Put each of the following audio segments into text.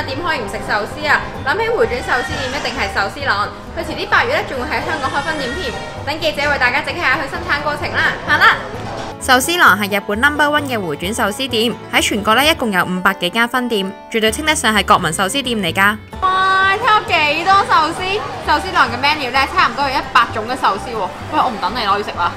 啊，點可以唔食壽司啊？諗起回轉壽司店一定係壽司郎，佢遲啲8月咧仲會喺香港開分店添。等記者為大家整下佢生產過程啦，行啦！壽司郎係日本 No.1 嘅回轉壽司店，喺全國咧一共有500幾間分店，絕對稱得上係國民壽司店嚟㗎。哇！睇下幾多壽司，壽司郎嘅 menu 咧差唔多有100種嘅壽司喎。喂，我唔等你啦，我要食啦！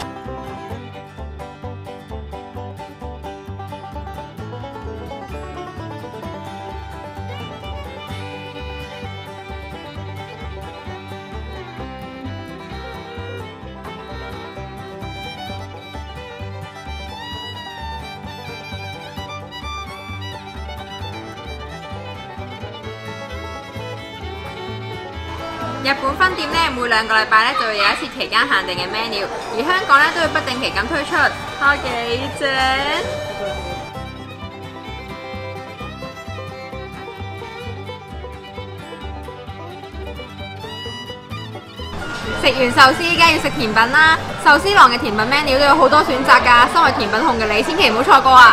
日本分店咧每2個禮拜咧就會有一次期間限定嘅 menu， 而香港咧都會不定期咁推出，睇幾正！食完壽司梗係要食甜品啦，壽司郎嘅甜品 menu 都有好多選擇㗎，身為甜品控嘅你千祈唔好錯過啊！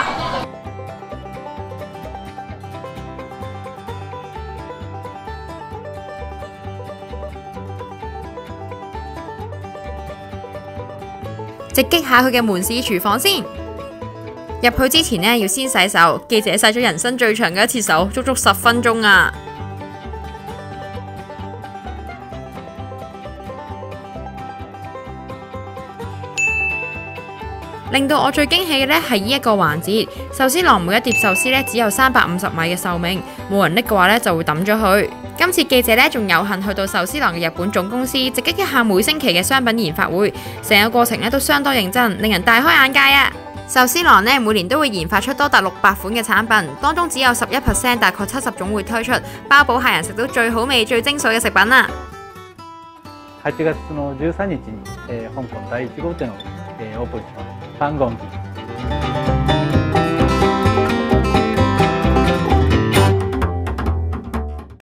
直擊下佢嘅門市廚房先。入去之前呢，要先洗手。記者洗咗人生最長嘅一次手，足足10分鐘啊！令到我最驚喜嘅呢係呢一個環節，壽司郎每一碟壽司呢只有350米嘅壽命，冇人拎嘅話呢就會抌咗佢。今次記者呢仲有幸去到壽司郎嘅日本總公司，直擊一下每星期嘅商品研發會，成個過程呢都相當認真，令人大開眼界啊！壽司郎呢每年都會研發出多達600款嘅產品，當中只有11%，大概70種會推出，包保客人食到最好味、最精髓嘅食品啊 8月の13日に、香港第1號店を、オープンします。3号機